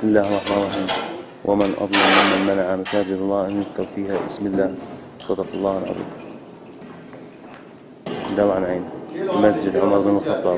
بسم الله الرحمن الرحيم. ومن أظلم ممن منع مساجد الله أن يذكر فيها اسم الله. صدق الله العظيم. دمعا عين مسجد عمر بن الخطاب.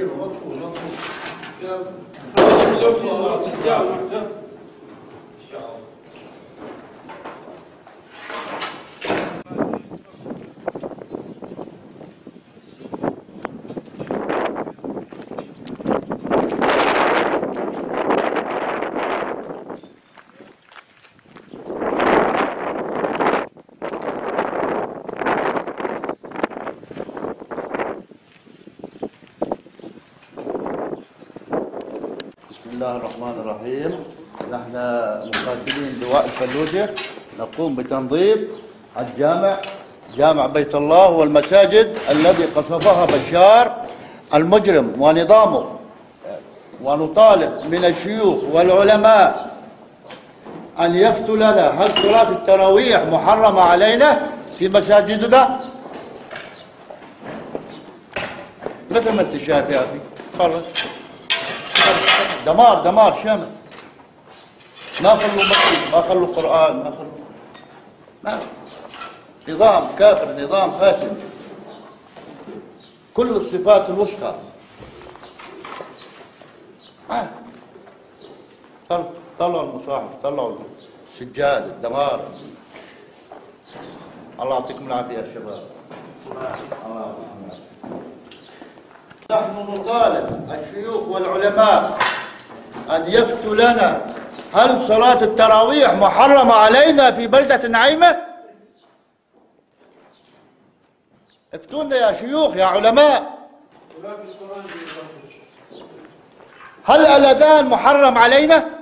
بسم الله الرحمن الرحيم. نحن مقاتلين لواء الفلوجة نقوم بتنظيف الجامع، جامع بيت الله والمساجد الذي قصفها بشار المجرم ونظامه، ونطالب من الشيوخ والعلماء أن يفتوا لنا هل صلاة التراويح محرمة علينا في مساجدنا؟ مثل ما انت شايف يا أخي، تفرج دمار دمار شامل. ما خلوا مسجد، ما خلوا قرآن، ما نظام كافر، نظام فاسد، كل الصفات الوسخى. طلعوا المصاحف، طلعوا السجاد، الدمار. الله يعطيكم العافية يا شباب. الله يعطيكم العافية. نحن نطالب الشيوخ والعلماء أن يفتوا لنا هل صلاة التراويح محرمة علينا في بلدة نعيمة؟ افتونا يا شيوخ يا علماء. هل الأذان محرم علينا؟